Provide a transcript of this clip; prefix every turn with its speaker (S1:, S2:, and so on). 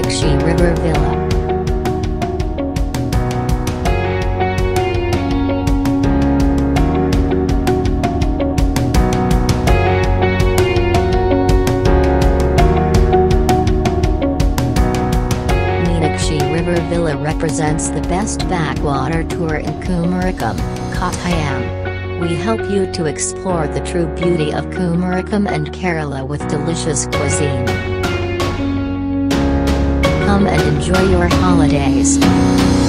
S1: Meenakshi River Villa. Meenakshi River Villa represents the best backwater tour in Kumarakom, Kottayam. We help you to explore the true beauty of Kumarakom and Kerala with delicious cuisine. Come and enjoy your holidays.